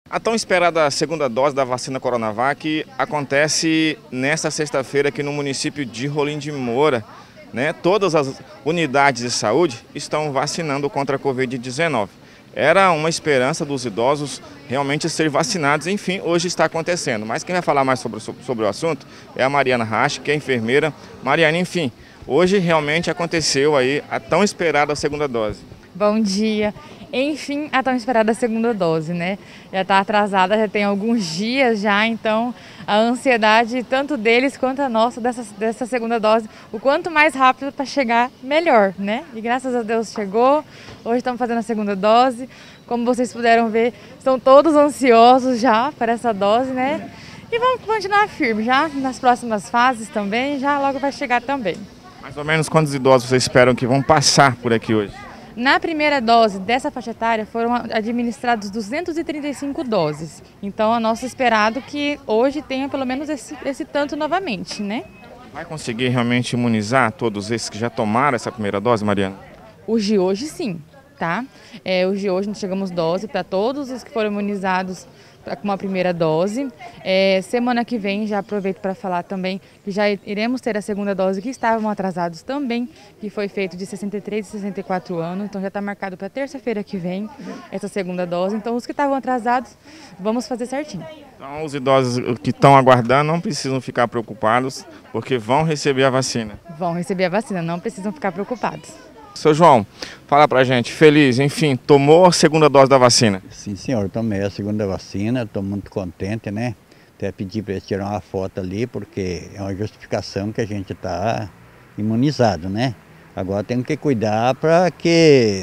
A tão esperada segunda dose da vacina Coronavac acontece nesta sexta-feira aqui no município de Rolim de Moura, né? Todas as unidades de saúde estão vacinando contra a Covid-19. Era uma esperança dos idosos realmente ser vacinados, enfim, hoje está acontecendo. Mas quem vai falar mais sobre o assunto é a Mariana Rache, que é enfermeira. Mariana, enfim, hoje realmente aconteceu aí a tão esperada segunda dose. Bom dia. Enfim, a tão esperada segunda dose, né? Já está atrasada, já tem alguns dias já, então a ansiedade tanto deles quanto a nossa dessa segunda dose, o quanto mais rápido para chegar, melhor, né? E graças a Deus chegou, hoje estamos fazendo a segunda dose, como vocês puderam ver, estão todos ansiosos já para essa dose, né? E vamos continuar firme já nas próximas fases também, já logo vai chegar também. Mais ou menos quantos idosos vocês esperam que vão passar por aqui hoje? Na primeira dose dessa faixa etária foram administrados 235 doses. Então, é nosso esperado que hoje tenha pelo menos esse tanto novamente, né? Vai conseguir realmente imunizar todos esses que já tomaram essa primeira dose, Mariana? Os de hoje, sim, tá? Os de hoje nós chegamos dose para todos os que foram imunizados com a primeira dose. Semana que vem, já aproveito para falar também que já iremos ter a segunda dose que estavam atrasados também, que foi feito de 63 e 64 anos, então já está marcado para terça-feira que vem essa segunda dose. Então os que estavam atrasados, vamos fazer certinho. Então os idosos que estão aguardando não precisam ficar preocupados, porque vão receber a vacina. Vão receber a vacina, não precisam ficar preocupados. Seu João, fala pra gente, feliz, enfim, tomou a segunda dose da vacina? Sim, senhor, tomei a segunda vacina, estou muito contente, né? Até pedi para eles tirar uma foto ali, porque é uma justificação que a gente está imunizado, né? Agora tem que cuidar para que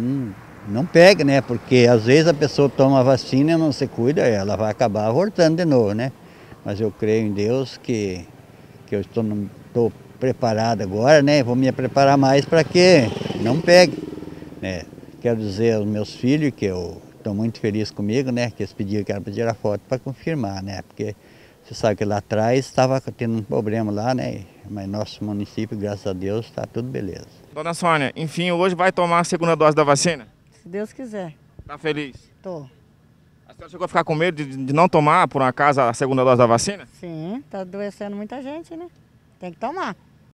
não pegue, né? Porque às vezes a pessoa toma a vacina e não se cuida, ela vai acabar voltando de novo, né? Mas eu creio em Deus que eu estou preparado agora, né? Vou me preparar mais para que não pegue, né? Quero dizer aos meus filhos que eu estou muito feliz comigo, né? Que eles pediram que era para tirar foto para confirmar, né? Porque você sabe que lá atrás estava tendo um problema lá, né? Mas nosso município, graças a Deus, está tudo beleza. Dona Sônia, enfim, hoje vai tomar a segunda dose da vacina? Se Deus quiser. Tá feliz? Tô. A senhora chegou a ficar com medo de não tomar, por um acaso, a segunda dose da vacina? Sim, tá adoecendo muita gente, né? Tem que tomar.